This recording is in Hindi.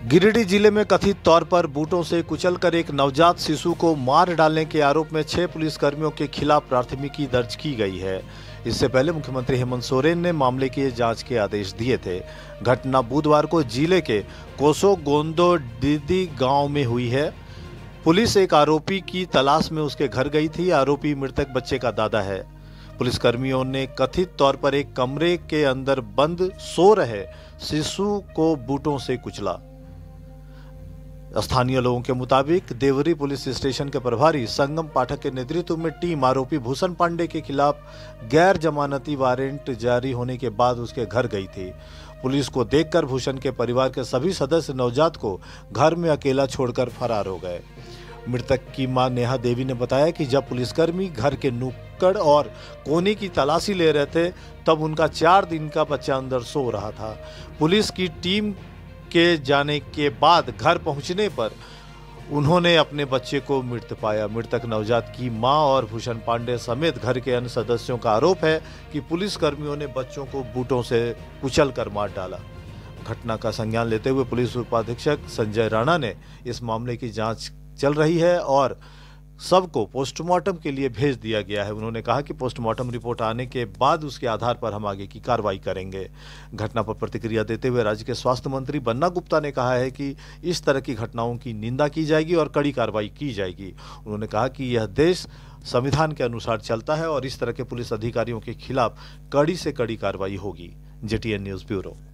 गिरिडीह जिले में कथित तौर पर बूटों से कुचलकर एक नवजात शिशु को मार डालने के आरोप में 6 पुलिसकर्मियों के खिलाफ प्राथमिकी दर्ज की गई है। इससे पहले मुख्यमंत्री हेमंत सोरेन ने मामले की जांच के आदेश दिए थे। घटना बुधवार को जिले के कोसोगोंदोडीदी गांव में हुई है। पुलिस एक आरोपी की तलाश में उसके घर गई थी। आरोपी मृतक बच्चे का दादा है। पुलिसकर्मियों ने कथित तौर पर एक कमरे के अंदर बंद सो रहे शिशु को बूटों से कुचला। स्थानीय लोगों के मुताबिक देवरी पुलिस स्टेशन के प्रभारी संगम पाठक के नेतृत्व में टीम आरोपी भूषण पांडे के खिलाफ गैर जमानती वारंट जारी होने के बाद उसके घर गई थी। पुलिस को देखकर भूषण के परिवार के सभी सदस्य नवजात को घर में अकेला छोड़कर फरार हो गए। मृतक की मां नेहा देवी ने बताया कि जब पुलिसकर्मी घर के नुक्कड़ और कोने की तलाशी ले रहे थे तब उनका 4 दिन का बच्चा अंदर सो रहा था। पुलिस की टीम के जाने के बाद घर पहुंचने पर उन्होंने अपने बच्चे को मृत पाया। मृतक नवजात की मां और भूषण पांडे समेत घर के अन्य सदस्यों का आरोप है कि पुलिसकर्मियों ने बच्चों को बूटों से कुचलकर मार डाला। घटना का संज्ञान लेते हुए पुलिस उपाधीक्षक संजय राणा ने इस मामले की जांच चल रही है और सबको पोस्टमार्टम के लिए भेज दिया गया है। उन्होंने कहा कि पोस्टमार्टम रिपोर्ट आने के बाद उसके आधार पर हम आगे की कार्रवाई करेंगे। घटना पर प्रतिक्रिया देते हुए राज्य के स्वास्थ्य मंत्री बन्ना गुप्ता ने कहा है कि इस तरह की घटनाओं की निंदा की जाएगी और कड़ी कार्रवाई की जाएगी। उन्होंने कहा कि यह देश संविधान के अनुसार चलता है और इस तरह के पुलिस अधिकारियों के खिलाफ कड़ी से कड़ी कार्रवाई होगी। JTN news bureau.